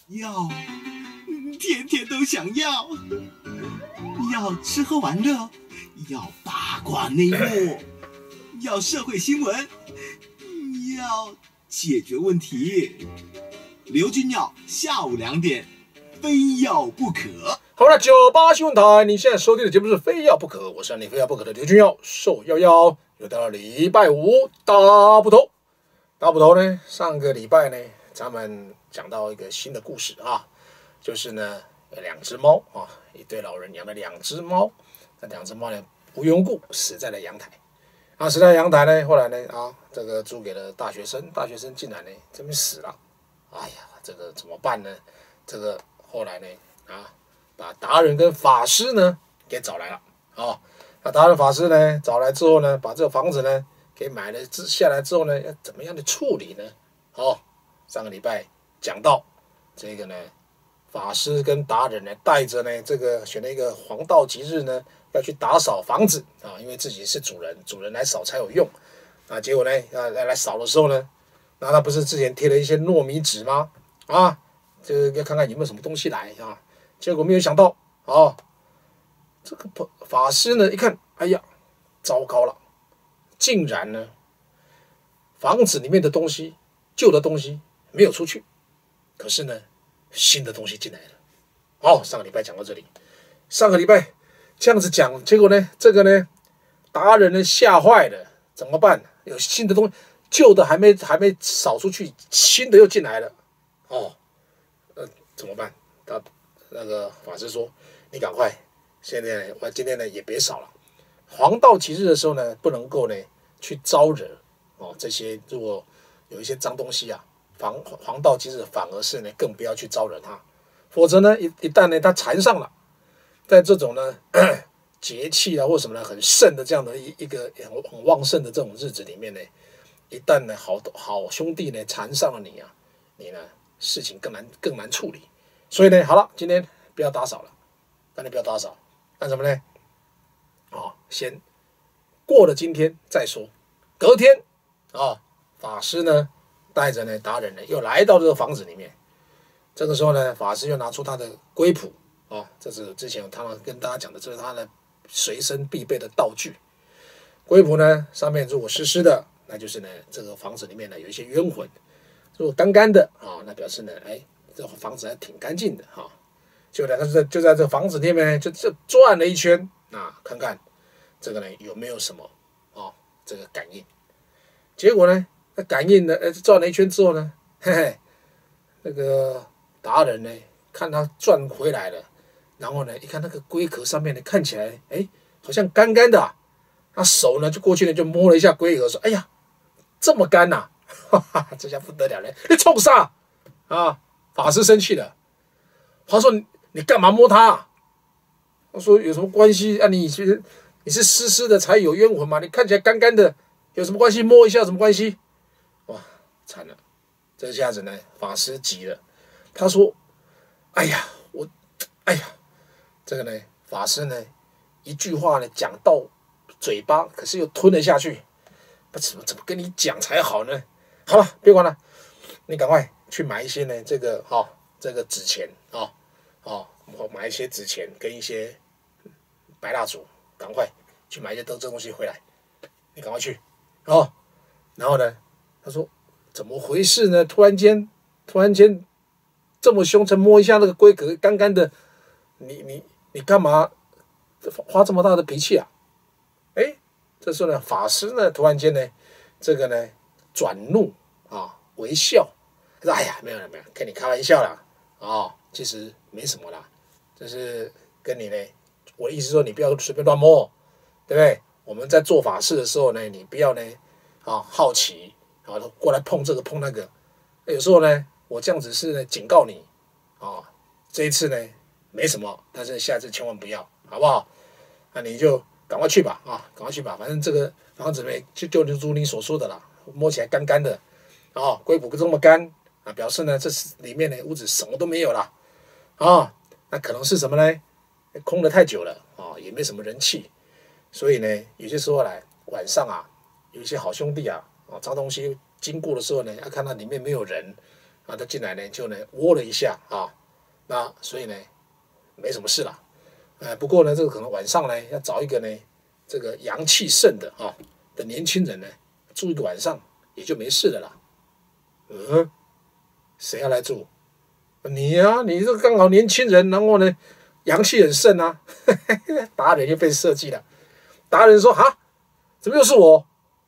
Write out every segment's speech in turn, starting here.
要，天天都想要，要吃喝玩乐，要八卦内幕，要社会新闻，要解决问题。刘君耀下午2点，非要不可。 好了，98新闻台，你现在收听的节目是《非要不可》，我是你非要不可的刘君耀，瘦夭夭。又到了礼拜五，大部头。大部头呢，上个礼拜呢，咱们讲到一个新的故事啊，就是呢，有2只猫啊，一对老人养了2只猫，那2只猫呢，无缘无故死在了阳台。啊，死在阳台呢，后来呢，这个租给了大学生，大学生竟然呢，这边死了。哎呀，这个怎么办呢？这个后来呢，把达人跟法师呢给找来了啊。那达人法师呢找来之后呢，把这个房子呢给买了下来之后呢，要怎么样的处理呢？上个礼拜讲到这个呢，法师跟达人呢带着呢这个选了一个黄道吉日呢，要去打扫房子啊，因为自己是主人，主人来扫才有用啊。结果呢，来扫的时候呢，那他不是之前贴了一些糯米纸吗？这个要看看有没有什么东西来啊。结果没有想到这个法师呢一看，哎呀，糟糕了，竟然呢房子里面的东西，旧的东西没有出去，可是呢新的东西进来了。上个礼拜讲到这里，上个礼拜这样子讲，结果呢这个呢达人呢吓坏了，怎么办？有新的东西，旧的还没扫出去，新的又进来了。怎么办？那个法师说：“你赶快，现在呢，我今天呢也别扫了。黄道吉日的时候呢，不能够呢去招惹这些如果有一些脏东西啊，黄道吉日反而是呢更不要去招惹它，否则呢一旦呢它缠上了，在这种呢节气啊或什么呢很盛的这样的一个很旺盛的这种日子里面呢，一旦呢好兄弟呢缠上了你啊，你呢事情更难处理。”所以呢，好了，今天不要打扫了，那你不要打扫，干什么呢？先过了今天再说。隔天法师呢带着呢达人呢又来到这个房子里面。这个时候呢，法师又拿出他的龟谱这是之前他们跟大家讲的，这是他的随身必备的道具。龟谱呢上面如果湿的，那就是呢这个房子里面呢有一些冤魂；如果干干的那表示呢这房子还挺干净的就在这房子里面就转了一圈看看这个呢有没有什么这个感应。结果呢感应呢转了一圈之后呢，那个达人呢看他转回来了，然后呢一看那个龟壳上面呢看起来好像干干的他手呢就过去呢就摸了一下龟壳，说：“哎呀，这么干呐！这下不得了了，你冲啥法师生气了，他说：“你干嘛摸他？”他说：“有什么关系啊？你是湿湿的才有冤魂嘛？你看起来干干的，有什么关系？摸一下有什么关系？”哇，惨了！这下子呢，法师急了，他说：“哎呀，这个呢，法师呢，一句话呢讲到嘴巴，可是又吞了下去，怎么跟你讲才好呢？好了，别管了，你赶快去买一些呢，这个纸钱买一些纸钱跟一些白蜡烛，赶快去买一些这东西回来，你赶快去然后呢，他说怎么回事呢？突然间这么凶，才摸一下那个龟壳干干的，你干嘛发这么大的脾气啊？这时候呢，法师呢突然间呢，这个呢转怒微笑，他说：“哎呀，没有，跟你开玩笑啦其实没什么啦，就是跟你呢，我的意思说你不要随便乱摸，对不对？我们在做法事的时候呢，你不要呢好奇过来碰这个碰那个，有时候呢我这样子是呢警告你这一次呢没什么，但是下次千万不要，好不好？那你就赶快去吧赶快去吧，反正这个房子呢就如你所说的啦，摸起来干干的龟谱这么干表示呢这里面呢屋子什么都没有啦那可能是什么呢？空了太久了也没什么人气，所以呢有些时候来晚上有一些好兄弟脏东西经过的时候呢，要看到里面没有人啊，他进来呢就呢窝了一下啊，那所以呢没什么事了。不过呢，这个可能晚上呢要找一个呢这个阳气盛的的年轻人呢住一个晚上也就没事了啦。谁要来住？你呀、你这刚好年轻人，然后呢阳气很盛啊。达人又被设计了。达人说：“哈，怎么又是我？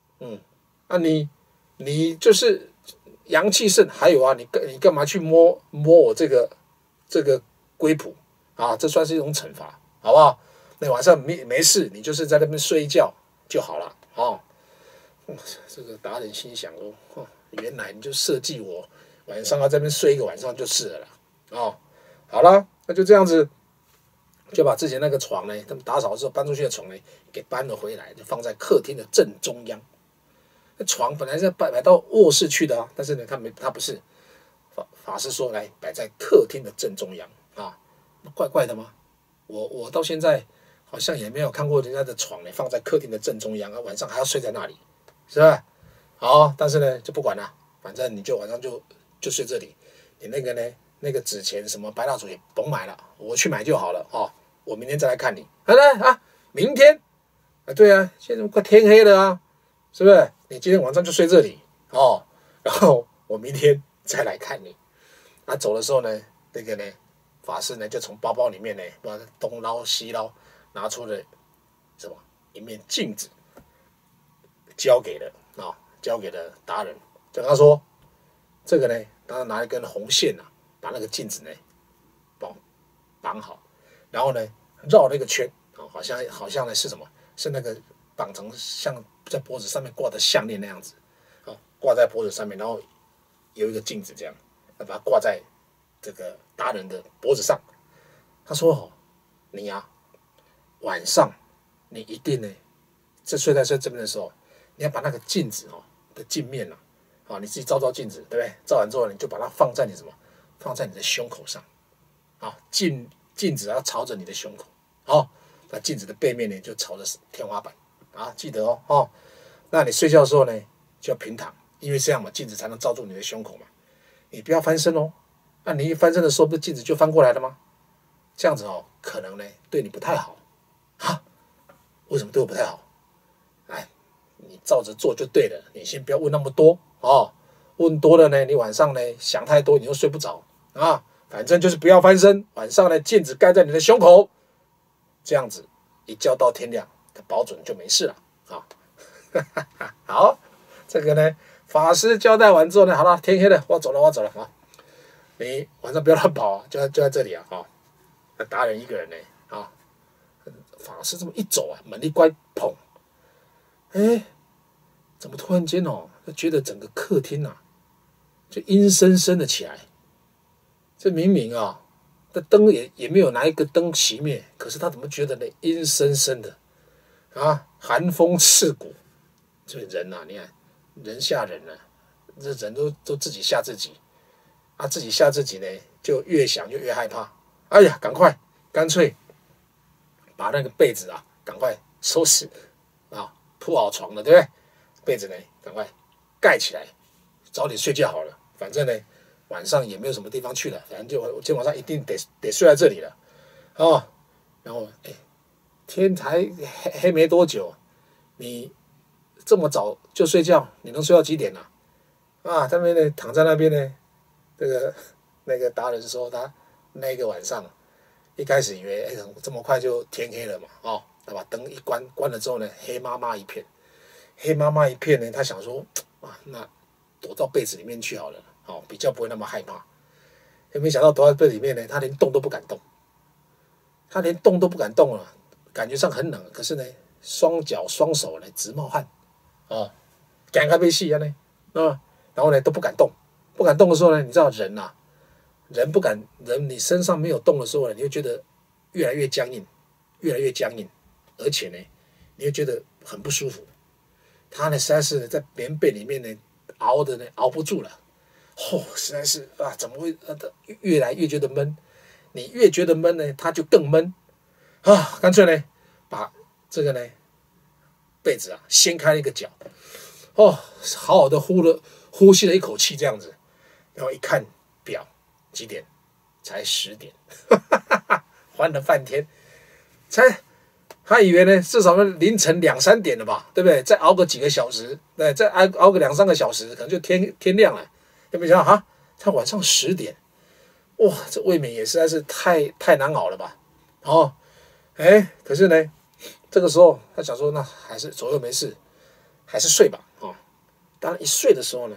你就是阳气盛，还有啊，你干嘛去摸我这个龟谱啊？这算是一种惩罚，好不好？那晚上没事，你就是在那边睡一觉就好了哦。”这个达人心想哦，原来你就设计我晚上要在那边睡一个晚上就是了啦。哦，好了，那就这样子，就把之前那个床呢，他们打扫的时候搬出去的床呢，给搬了回来，就放在客厅的正中央。那床本来是摆到卧室去的啊，但是呢，他不是，法师说来摆在客厅的正中央啊，怪怪的吗？我到现在好像也没有看过人家的床呢放在客厅的正中央啊，晚上还要睡在那里，是吧？好，但是呢就不管了，反正你就晚上就睡这里，你那个纸钱什么白蜡烛也甭买了，我去买就好了哦。我明天再来看你。明天啊，对啊，现在快天黑了啊，是不是？你今天晚上就睡这里哦，然后我明天再来看你。走的时候呢，那个呢，法师呢就从包包里面呢，不知道东捞西捞，拿出了什么一面镜子，交给了达人，就跟他说，这个呢，他拿一根红线啊，把那个镜子呢绑好，然后呢绕了一个圈啊，好像呢是什么？是那个绑成像在脖子上面挂的项链那样子啊，挂在脖子上面，然后有一个镜子这样，把它挂在这个达人的脖子上。他说：“你呀、晚上你一定呢，睡在这边的时候，你要把那个镜子的镜面你自己照镜子，对不对？照完之后你就把它放在你的胸口上啊，镜子要朝着你的胸口，那镜子的背面呢就朝着天花板啊，记得哦。那你睡觉的时候呢就要平躺，因为这样嘛，镜子才能照住你的胸口嘛。你不要翻身哦，那你一翻身的时候，不是镜子就翻过来了吗？这样子可能呢对你不太好啊。为什么对我不太好？你照着做就对了，你先不要问那么多哦。问多了呢，你晚上呢想太多，你又睡不着啊。反正就是不要翻身，晚上呢镜子盖在你的胸口，这样子一觉到天亮，保准就没事了啊。好，这个呢法师交代完之后呢，好了，天黑了，我走了啊。你晚上不要乱跑啊，就在这里啊。那达人一个人呢法师这么一走啊，门一关，砰，怎么突然间就觉得整个客厅就阴森森的起来。这明明这灯也没有拿一个灯熄灭，可是他怎么觉得呢阴森森的寒风刺骨。这人你看人吓人了，这人都自己吓自己自己吓自己呢，就越想就越害怕。哎呀，干脆把那个被子赶快收拾铺好床了，对不对？被子呢赶快盖起来，早点睡觉好了。反正呢晚上也没有什么地方去了，反正就我今天晚上一定得睡在这里了然后天才黑没多久，你这么早就睡觉，你能睡到几点呢？他们呢躺在那边呢，那个达人说他那个晚上一开始以为这么快就天黑了嘛他把灯一关了之后呢，黑麻麻一片呢，他想说那躲到被子里面去好了比较不会那么害怕。没想到躲在被子里面呢，他连动都不敢动，了，感觉上很冷，可是呢双脚双手呢直冒汗赶快被戏呢然后呢都不敢动的时候呢，你知道人你身上没有动的时候呢，你会觉得越来越僵硬，而且呢你会觉得很不舒服。他呢实在是在棉被里面呢熬不住了实在是怎么会越来越觉得闷。你越觉得闷呢，他就更闷干脆呢把这个呢被子掀开了一个角好好的呼吸了一口气，这样子然后一看表几点，才10点，还了半天，他以为呢至少凌晨2、3点了吧，对不对？再熬个几个小时，对，再熬个2、3个小时，可能就天亮了。有没有想到啊？才晚上10点，哇，这未免也实在是太难熬了吧？哦，可是呢，这个时候他想说，那还是左右没事，还是睡吧。哦，当然一睡的时候呢，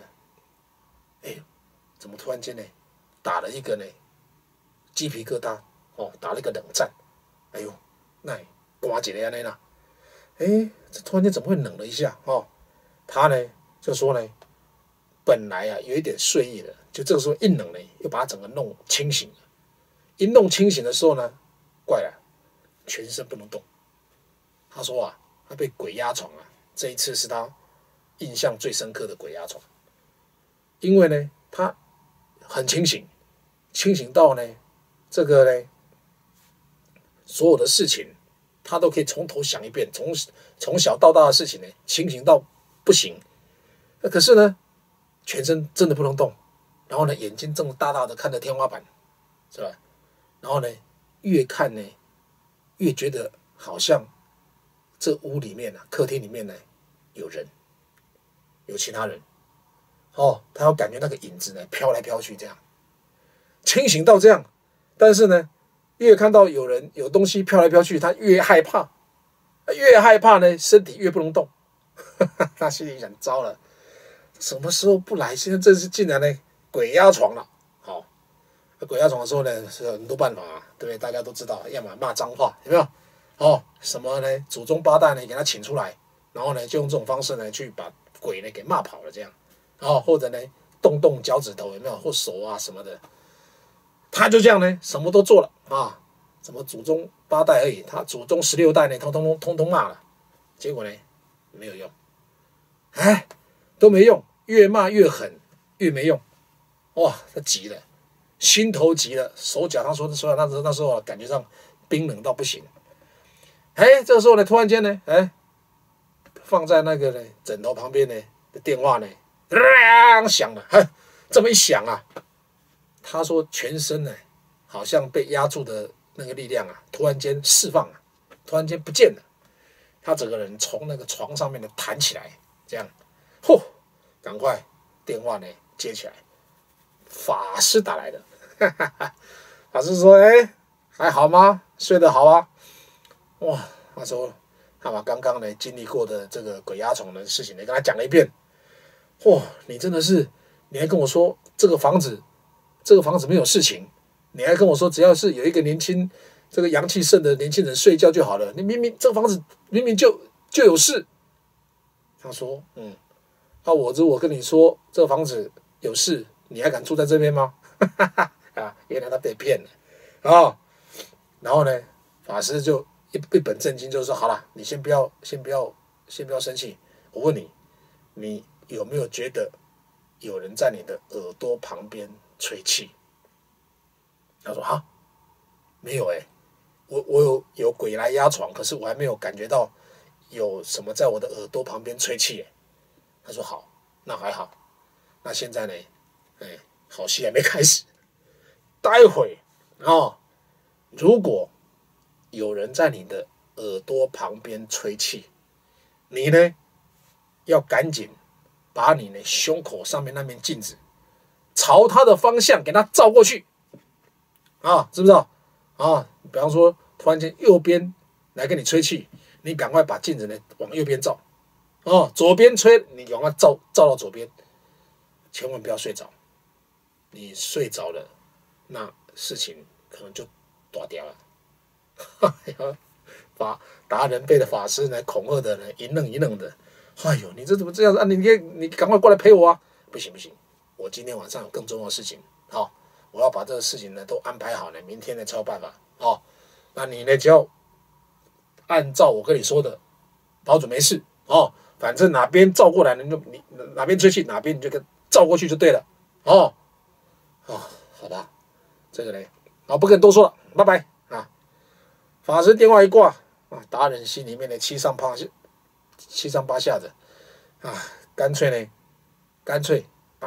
怎么突然间呢，打了一个呢鸡皮疙瘩，打了一个冷战。哎呦，那刮起来呢，这突然间怎么会冷了一下？他呢就说呢，本来啊有一点睡意了，就这个时候一冷呢，又把他整个弄清醒了。一弄清醒的时候呢，怪了，全身不能动。他说啊，他被鬼压床啊，这一次是他印象最深刻的鬼压床，因为呢，他很清醒，清醒到呢，这个呢，所有的事情他都可以从头想一遍，从小到大的事情呢，清醒到不行。可是呢，全身真的不能动，然后呢，眼睛睁大大的看着天花板，是吧？然后呢，越看呢，越觉得好像这屋里面啊，客厅里面呢，有人，有其他人。他要感觉那个影子呢飘来飘去，这样清醒到这样，但是呢，越看到有人有东西飘来飘去，他越害怕，越害怕呢，身体越不能动。他心里想：糟了，什么时候不来？现在这是竟然呢鬼压床了。鬼压床的时候呢，是有很多办法啊，对不对？大家都知道，要么骂脏话，有没有？什么呢？祖宗八代呢给他请出来，然后呢就用这种方式呢去把鬼呢给骂跑了，这样。或者呢动脚趾头，有没有？或手啊什么的，他就这样呢，什么都做了啊。什么祖宗八代而已，他祖宗16代呢，通通骂了，结果呢没有用，都没用，越骂越狠，越没用。哇，他急了。心头急了，手脚他说那时候感觉上冰冷到不行。这个时候呢，突然间呢，放在那个呢枕头旁边呢的电话呢，响了。这么一响啊，他说全身呢好像被压住的那个力量啊，突然间释放了，突然间不见了。他整个人从那个床上面呢弹起来，这样，赶快电话呢接起来，法师打来的。法师说：“还好吗？睡得好啊？”哇，他说他把刚刚呢经历过的这个鬼压床的事情呢跟他讲了一遍。你真的是，你还跟我说这个房子没有事情，你还跟我说只要是有一个这个阳气盛的年轻人睡觉就好了。你明明这个房子明明就有事。他说：“我如果跟你说这个房子有事，你还敢住在这边吗？”原来他被骗了然后呢，法师就一本正经就说：“好了，你先不要生气。我问你，你有没有觉得有人在你的耳朵旁边吹气？”他说：“没有我有鬼来压床，可是我还没有感觉到有什么在我的耳朵旁边吹气。”他说：“好，那还好。那现在呢，好戏还没开始。待会如果有人在你的耳朵旁边吹气，你呢要赶紧把你呢胸口上面那面镜子朝他的方向给他照过去知不知道？比方说突然间右边来跟你吹气，你赶快把镜子呢往右边照左边吹你赶快照到左边，千万不要睡着。你睡着了，那事情可能就大条了。把达人被的法师呢恐吓的呢一愣一愣的。你这怎么这样子啊？你赶快过来陪我啊！不行，我今天晚上有更重要的事情。我要把这个事情呢都安排好呢，明天呢才有办法。那你呢只要按照我跟你说的，保准没事反正哪边照过来你哪边吹气哪边你就跟照过去就对了。好吧，这个呢，不跟你多说了，拜拜啊！法师电话一挂达人心里面的七上八下的干脆把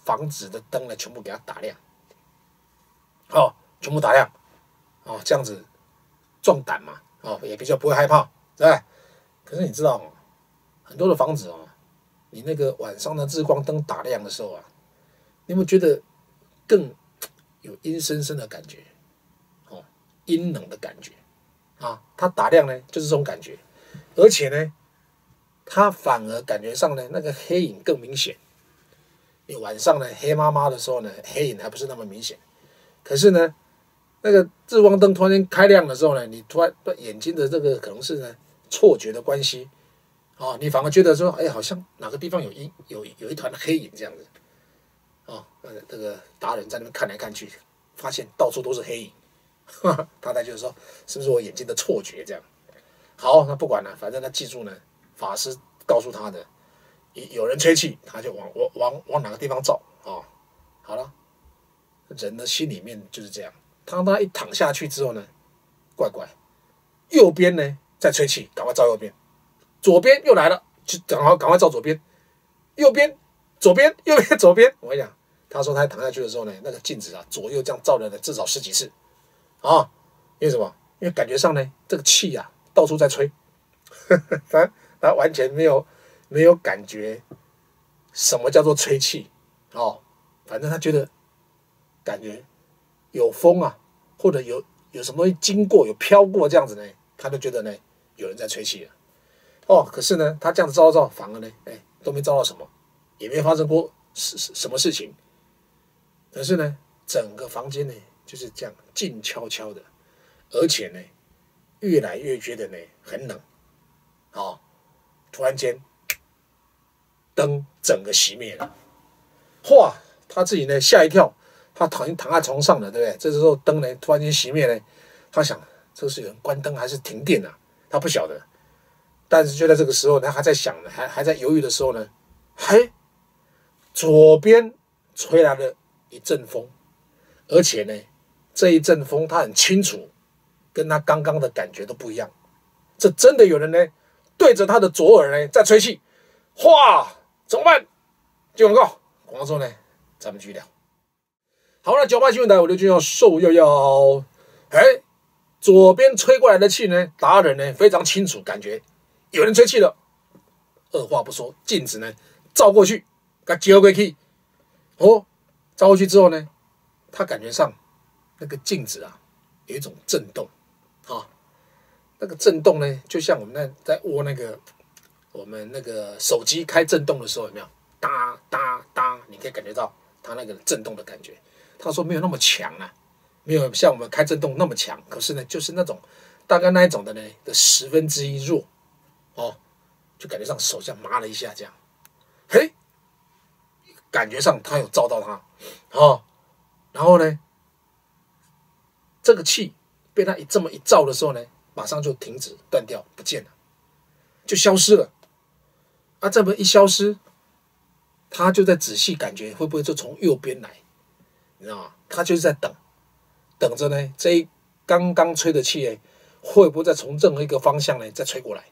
房子的灯呢全部给它打亮，哦，全部打亮，哦，这样子壮胆嘛，哦，也比较不会害怕，对吧？可是你知道哦，很多的房子哦，你那个晚上的日光灯打亮的时候啊，你有没有觉得更有阴森森的感觉？哦，阴冷的感觉啊，它打亮呢就是这种感觉，而且呢，它反而感觉上呢那个黑影更明显。你晚上呢黑麻麻的时候呢，黑影还不是那么明显，可是呢，那个日光灯突然间开亮的时候呢，你突然眼睛的这个可能是呢错觉的关系，哦，你反而觉得说，哎，好像哪个地方有一团黑影这样子，哦，这个达人在那边看来看去，发现到处都是黑影，他才就是说，是不是我眼睛的错觉这样？好，那不管了，反正他记住呢，法师告诉他的，有人吹气，他就往哪个地方照啊、哦？好了，人的心里面就是这样。当他一躺下去之后呢，怪怪，右边呢在吹气，赶快照右边；左边又来了，就赶快照左边；右边、左边、右边、左边。我跟你讲，他说他躺下去的时候呢，那个镜子啊，左右这样照了呢，至少10几次啊。因为什么？因为感觉上呢，这个气啊到处在吹，他完全没有感觉什么叫做吹气哦，反正他觉得感觉有风啊，或者有什么东西经过有飘过这样子呢，他就觉得呢有人在吹气了哦。可是呢，他这样子照，反而呢，都没照到什么，也没发生过什么事情。可是呢，整个房间呢就是这样静悄悄的，而且呢，越来越觉得呢很冷，哦，突然间灯整个熄灭了，哇！他自己呢吓一跳，他躺在床上了，对不对？这时候灯呢突然间熄灭呢，他想这是有人关灯还是停电啊？他不晓得，但是就在这个时候呢，他还在想呢，还在犹豫的时候呢，嘿，左边吹来了一阵风，而且呢，这一阵风他很清楚，跟他刚刚的感觉都不一样。这真的有人呢对着他的左耳呢在吹气，哇！怎么办？接广告，广告之后呢，咱们继续聊。好了，98新闻台，我刘俊耀受要要。左边吹过来的气呢，达人呢非常清楚，感觉有人吹气了。二话不说，镜子呢照过去，给接过去。哦，照过去之后呢，他感觉上那个镜子啊有一种震动啊，那个震动呢，就像我们在握我们那个手机开震动的时候，有没有哒哒哒？你可以感觉到它那个震动的感觉。他说没有那么强啊，没有像我们开震动那么强，可是呢，就是那种大概那一种的呢的1/10弱哦，就感觉上手像麻了一下这样，嘿，感觉上他有照到他哦，然后呢，这个气被他这么一照的时候呢，马上就停止断掉不见了，就消失了。啊，这么一消失，他就在仔细感觉会不会就从右边来，你知道吗？他就是在等着呢，这一刚刚吹的气呢，会不会再从任何一个方向呢再吹过来？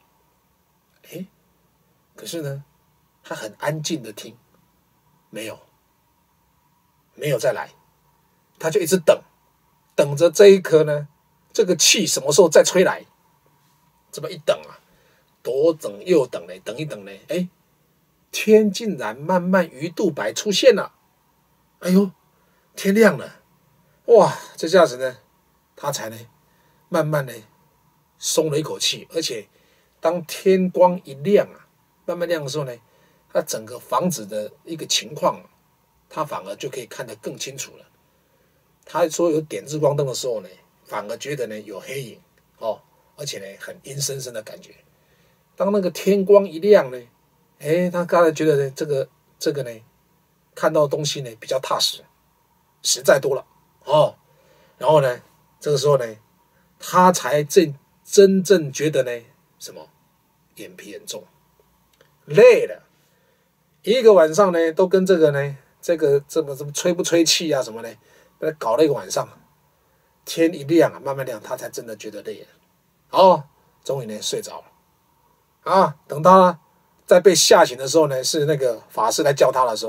可是呢，他很安静的听，没有再来，他就一直等着这一颗呢，这个气什么时候再吹来？这么一等啊，左等右等呢，等一等呢，天竟然慢慢鱼肚白出现了，哎呦，天亮了，哇，这下子呢，他才呢慢慢呢松了一口气，而且当天光一亮啊，慢慢亮的时候呢，他整个房子的一个情况，他反而就可以看得更清楚了。他说有点日光灯的时候呢，反而觉得呢有黑影哦，而且呢很阴森森的感觉。当那个天光一亮呢，他刚才觉得呢这个呢看到的东西呢比较踏实，实在多了哦。然后呢，这个时候呢，他才真正觉得呢什么眼皮很重，累了，一个晚上呢都跟这个呢这么吹不吹气啊什么呢，搞了一个晚上，天一亮啊，慢慢亮，他才真的觉得累了。哦，终于呢睡着了。啊，等他再被吓醒的时候呢，是那个法师来叫他的时候呢，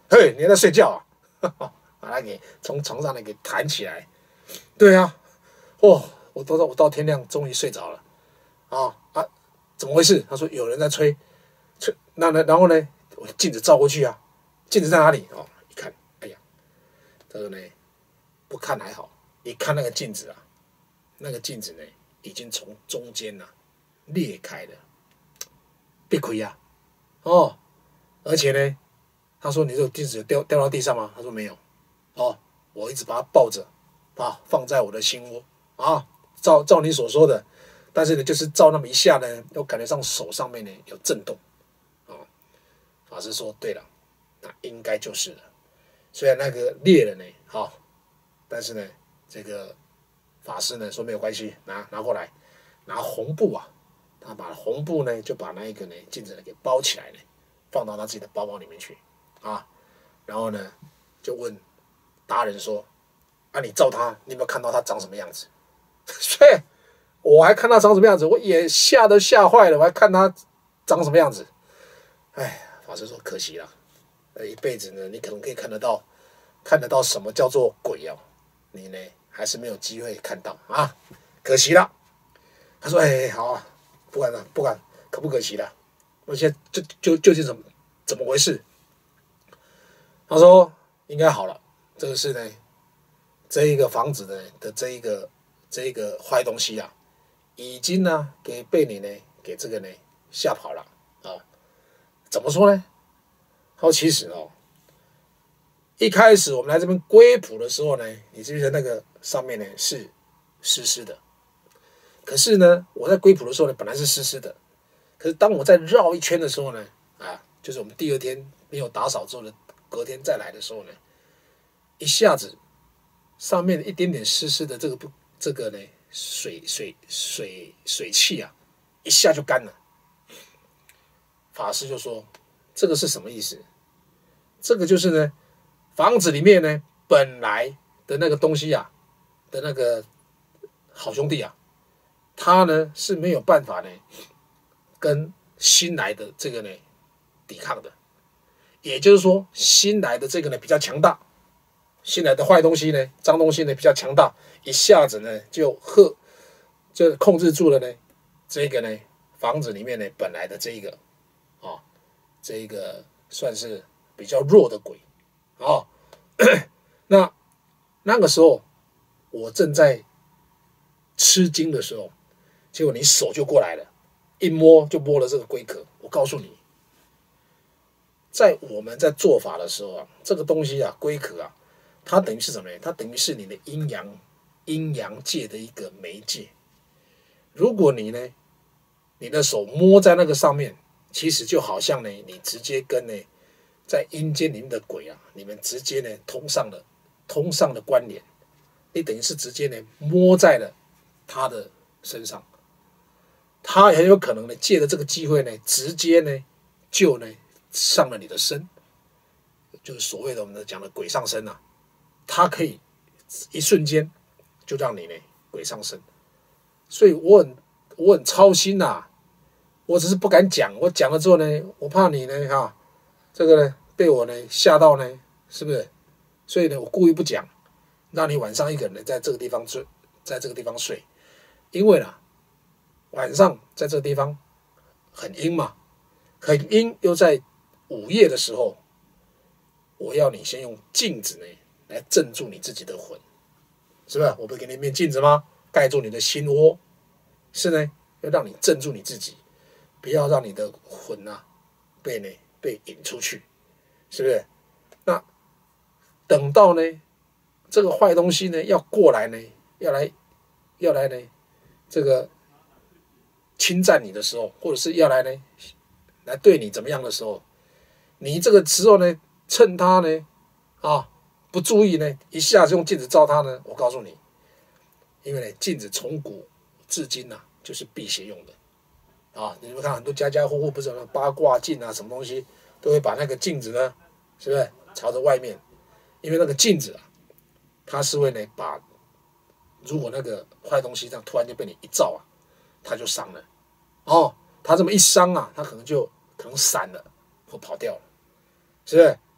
嘿，你在睡觉啊？把他给从床上呢给弹起来。对啊，我到天亮终于睡着了。怎么回事？他说有人在吹，然后呢，我镜子照过去啊，镜子在哪里？一看，哎呀，这个呢不看还好，一看那个镜子啊，那个镜子呢已经从中间裂开了，被亏啊，而且呢，他说你这个镜子有掉到地上吗？他说没有，我一直把它抱着放在我的心窝照你所说的。但是呢，就是照那么一下呢，我感觉上手上面呢有震动，法师说对了，那应该就是了。虽然那个裂了呢，但是呢，这个法师呢说没有关系，拿过来，拿红布啊，他把红布呢就把那一个呢镜子呢给包起来呢，放到他自己的包包里面去然后呢就问达人说，你照他，你有没有看到他长什么样子？所以我还看他长什么样子，我也吓坏了，我还看他长什么样子。法师说可惜了，一辈子呢，你可能可以看得到什么叫做鬼你呢还是没有机会看到可惜了。他说好啊，不管可不可惜了，我现在究竟怎么回事？他说应该好了，这个是呢这一个房子的这一个坏东西已经被你呢给这个呢吓跑了怎么说呢？其实一开始我们来这边归谱的时候呢，你记不记得那个上面呢是湿湿的？可是呢，我在归谱的时候呢，本来是湿湿的，可是当我在绕一圈的时候呢，就是我们第二天没有打扫之后的隔天再来的时候呢，一下子上面一点点湿湿的这个呢水汽一下就干了。法师就说这个是什么意思？这个就是呢房子里面呢本来的那个东西的那个好兄弟他呢是没有办法呢跟新来的这个呢抵抗的，也就是说新来的这个呢比较强大，新来的坏东西呢脏东西呢比较强大，一下子呢就控制住了呢这个呢房子里面呢本来的这一个算是比较弱的鬼那个时候我正在吃惊的时候，结果你手就过来了，一摸就摸了这个龟壳。我告诉你，我们在做法的时候这个东西龟壳它等于是什么呢？它等于是你的阴阳界的一个媒介。如果你的手摸在那个上面，其实就好像你直接跟在阴间里面的鬼你们直接通上了关联，你等于是直接摸在了他的身上，他很有可能借着这个机会直接就上了你的身，就是所谓的我们讲的鬼上身他可以一瞬间就让你鬼上身。所以我很操心我只是不敢讲，我讲了之后我怕你这个被我吓到是不是？所以我故意不讲，让你晚上一个人在这个地方睡，因为晚上在这个地方很阴嘛，很阴，又在午夜的时候，我要你先用镜子来镇住你自己的魂，是不是？我不是给你一面镜子吗？盖住你的心窝，是要让你镇住你自己，不要让你的魂被引出去，是不是？那等到这个坏东西要过来要来这个侵占你的时候，或者是要来对你怎么样的时候，你这个时候趁他不注意一下子用镜子照他我告诉你，因为镜子从古至今就是辟邪用的你们看很多家家户户不是有八卦镜什么东西，都会把那个镜子是不是朝着外面？因为那个镜子它是会把如果那个坏东西这样突然间被你一照它就伤了它这么一伤它可能散了或跑掉了，是不是？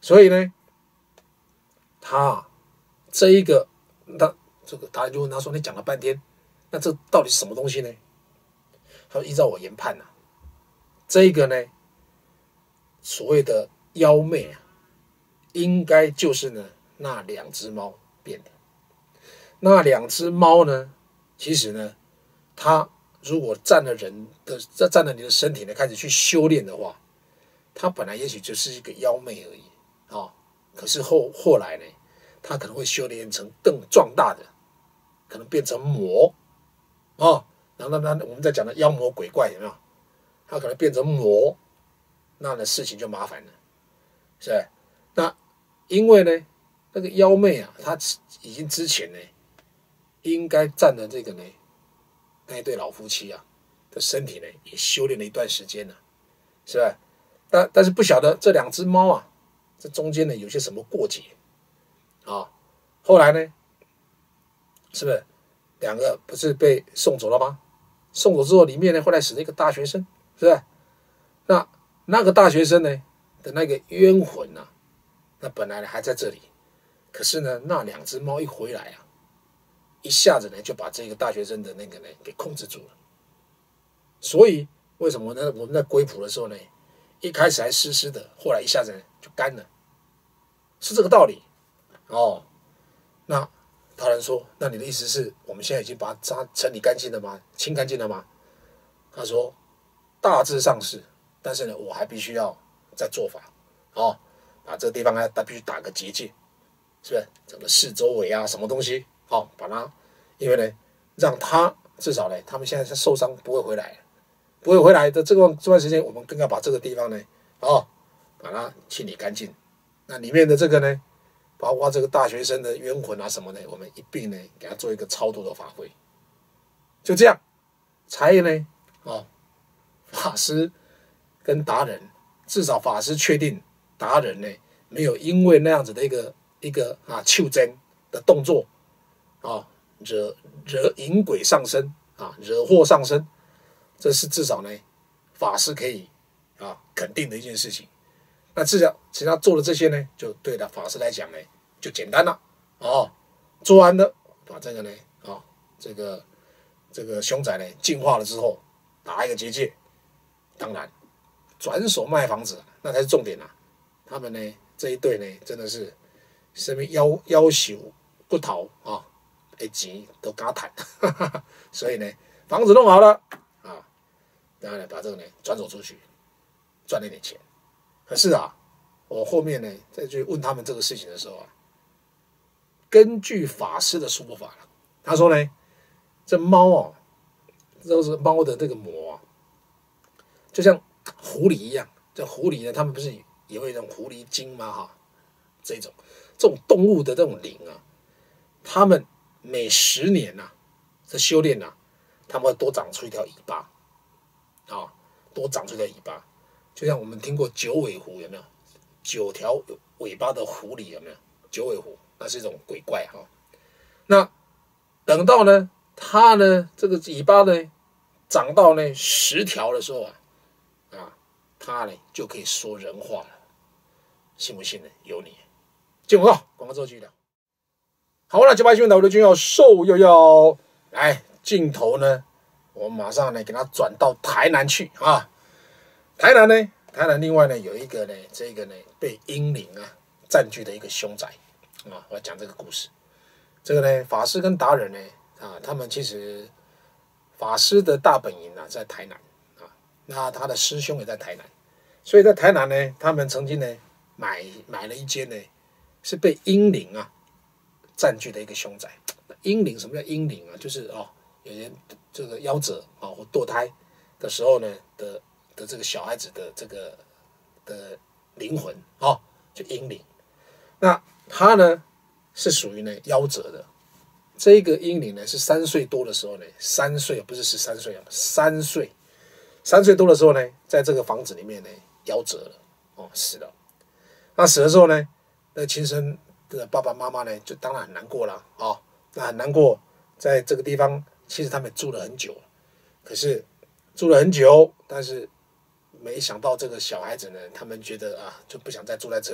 所以呢，他这一个，这个达人就问他说：“你讲了半天，那这到底是什么东西呢？”他说：“依照我研判啊，这个呢，所谓的妖魅啊，应该就是呢那两只猫变的。那两只猫呢，其实呢，它如果占了你的身体呢，开始去修炼的话，它本来也许就是一个妖魅而已啊、哦。可是后来呢，它可能会修炼成更壮大的，可能变成魔哦。然后呢，我们在讲的妖魔鬼怪有没有？它可能变成魔，那的事情就麻烦了，是吧？那因为呢，那个妖魅啊，它已经之前呢，应该占了这个呢，那一对老夫妻啊的身体呢，也修炼了一段时间了，是吧？但是不晓得这两只猫啊，这中间呢有些什么过节啊？后来呢，是不是两个不是被送走了吗？送走之后，里面呢后来死了一个大学生，是吧？那个大学生呢的那个冤魂啊，那本来呢还在这里，可是呢那两只猫一回来啊，一下子呢就把这个大学生的那个呢给控制住了。所以为什么呢？我们在归谱的时候呢，一开始还湿湿的，后来一下子呢就干了，是这个道理哦。那达人说：“那你的意思是我们现在已经把它整理干净了吗？清干净了吗？”他说：“大致上是，但是呢，我还必须要再做法哦，把这个地方呢，必须打个结界，是不是？整个四周围啊，什么东西哦，把它，因为呢，让他至少呢，他们现在受伤不会回来，不会回来的这段时间，我们更要把这个地方呢，哦，把它清理干净。那里面的这个呢，包括这个大学生的冤魂啊什么的，我们一并呢给他做一个超度的法会，就这样，才呢，哦，法师跟达人，至少法师确定达人呢没有因为那样子的一个袖珍的动作啊，惹引鬼上身啊，惹祸上身，这是至少呢法师可以肯定的一件事情。那至少其他做的这些呢，就对了法师来讲呢就简单了哦，做完了把这个呢这个凶宅呢净化了之后，打一个结界，当然转手卖房子那才是重点啊。他们呢这一对呢真的是什么要求不逃啊，钱都跟他谈，所以呢房子弄好了啊，然后呢把这个呢转手出去，赚了点钱。可是啊，我后面呢再去问他们这个事情的时候啊，根据法师的说法，他说呢，这猫啊，都是猫的这个魔啊，就像狐狸一样。这狐狸呢，他们不是也会有一种狐狸精吗？哈，这种动物的这种灵啊，他们每10年啊，这修炼啊，他们会多长出一条尾巴啊，多长出一条尾巴。就像我们听过九尾狐有没有？9条尾巴的狐狸有没有？九尾狐那是一种鬼怪哈。那等到呢，它呢这个尾巴呢长到呢10条的时候它呢就可以说人话了。信不信呢？有你。进广告，广告之后继续聊。好了，98新闻台我的军要瘦要来镜头呢，我们马上呢给它转到台南去啊。台南另外呢有一个呢，这个呢被阴灵占据的一个凶宅啊，我要讲这个故事。这个呢，法师跟达人呢他们其实法师的大本营在台南啊，那他的师兄也在台南，所以在台南呢，他们曾经呢买了一间呢是被阴灵占据的一个凶宅。阴灵什么叫阴灵啊？就是有些这个夭折或堕胎的时候呢的这个小孩子的这个的灵魂就阴灵。那他呢是属于呢夭折的。这个阴灵呢是3岁多的时候呢，3岁不是13岁啊，3岁多的时候呢，在这个房子里面呢夭折了死了。那死了之后呢，那亲生的爸爸妈妈呢就当然很难过了那很难过，在这个地方其实他们住了很久，可是住了很久，但是没想到这个小孩子呢，他们觉得就不想再住在这里，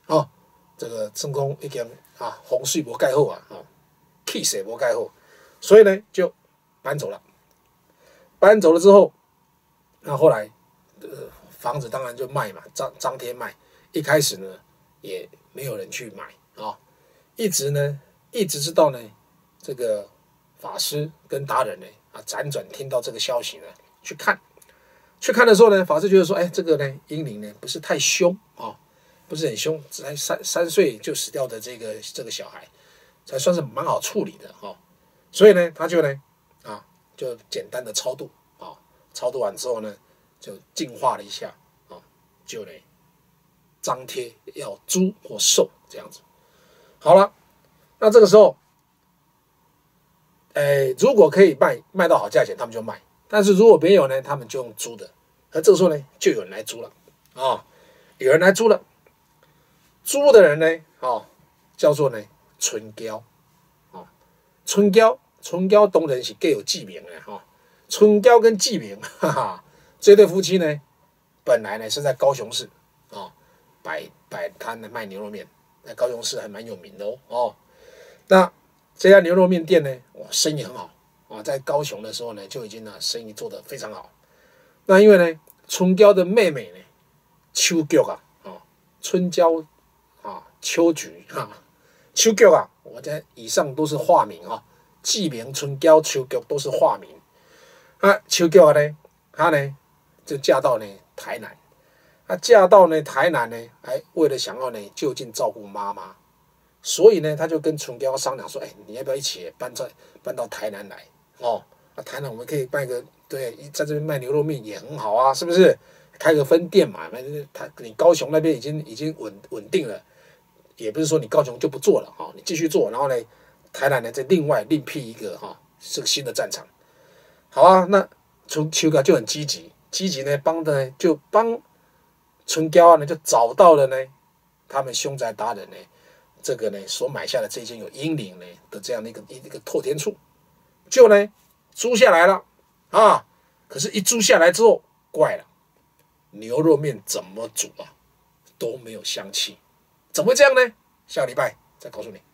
哦，这个成功已经风水无盖好啊，气势无盖好，所以呢就搬走了。搬走了之后，那后来房子当然就卖嘛，张贴卖。一开始呢也没有人去买一直直到呢这个法师跟达人呢辗转听到这个消息呢，去看的时候呢，法师觉得说，这个呢婴灵呢不是太凶不是很凶，才3岁就死掉的这个小孩，才算是蛮好处理的所以呢，他就呢就简单的超度超度完之后呢，就净化了一下就呢张贴要租或售这样子。好了，那这个时候，如果可以卖到好价钱，他们就卖；但是如果没有呢，他们就用租的。而这个时候呢，就有人来租了有人来租了。租的人呢，叫做呢春娇春娇当然是各有记名的春娇跟纪明，这对夫妻呢，本来呢是在高雄市摆摊的卖牛肉面，在高雄市还蛮有名的那这家牛肉面店呢，生意很好在高雄的时候呢，就已经生意做得非常好。那因为呢，春娇的妹妹呢，秋菊春娇秋菊秋菊我这以上都是化名纪明、春娇、秋菊都是化名。秋菊呢，她呢就嫁到呢台南。嫁到呢台南呢，为了想要呢就近照顾妈妈，所以呢，他就跟春娇商量说，你要不要一起搬到台南来台南我们可以办个对，在这边卖牛肉面也很好啊，是不是？开个分店嘛，你高雄那边已经稳定了，也不是说你高雄就不做了你继续做，然后呢，台南呢再另辟一个这个新的战场。好啊，那秋菊就很积极呢，帮春娇呢就找到了呢他们凶宅达人呢这个呢所买下的这间有阴灵呢的这样的一个透天处，就呢租下来了可是，一租下来之后，怪了，牛肉面怎么煮都没有香气，怎么会这样呢？下个礼拜再告诉你。